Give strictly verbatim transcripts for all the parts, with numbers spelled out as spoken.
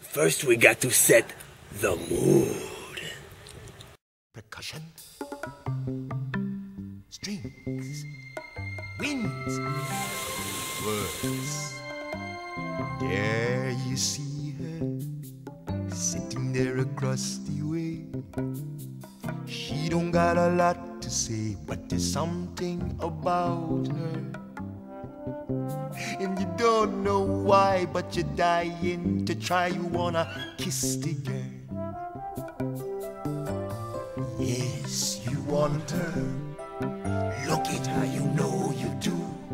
First we got to set the mood. Percussion, strings, winds, words. There you see her, sitting there across the way. She don't got a lot to say, but there's something about her. And you don't know why, but you're dying to try. You wanna kiss the girl. Yes, you want her. Look at her, you know you do.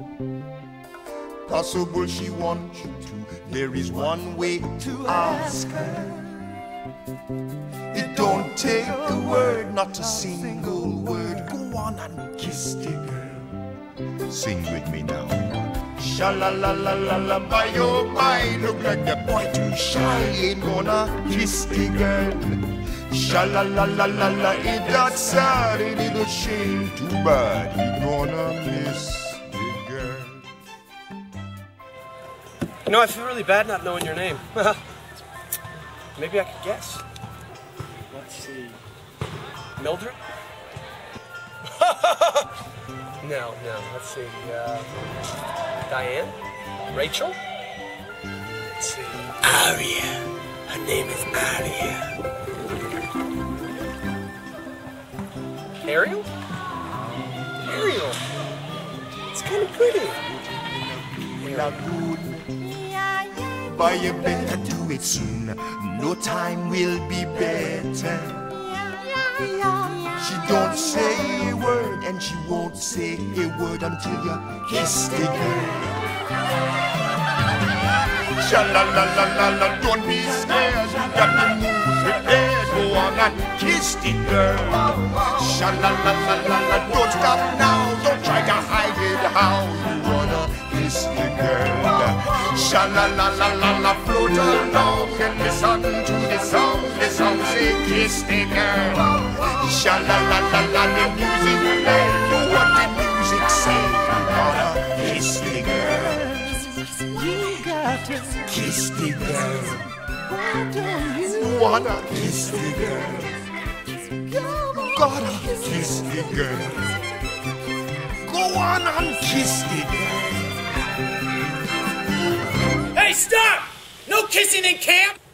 Possible she wants you to. There is one way to ask her. It don't take a word, not a single word. Go on and kiss the girl. Sing with me now. Sha-la-la-la-la-la, by your mind, look like the boy too shy, ain't gonna kiss the girl. Sha-la-la-la-la-la, ain't that sad, ain't it a shame? Too bad, he gonna miss the girl. You know, I feel really bad not knowing your name. Maybe I could guess. Let's see. Mildred? No, no, let's see. Uh, Diane? Rachel? Let's see. Aria. Her name is Aria. Ariel? Ariel. It's kind of pretty. But you better do it soon. No time will be better. She don't say a word, and she won't say a word until you kiss the girl. Sha-la-la-la-la-la, don't be scared. You got the moves prepared. Go on and kiss the girl. Sha-la-la-la-la-la, don't stop now. Don't try to hide it how you wanna kiss the girl. Sha-la-la-la-la-la, float along and listen to the song. The song say kiss the girl. Sha-la-la-la-la, the music play. Do what the music say. You gotta kiss the girl. You gotta kiss the girl. You wanna kiss the girl. You gotta kiss the girl. Go on and kiss the girl. Hey, stop! No kissing in camp!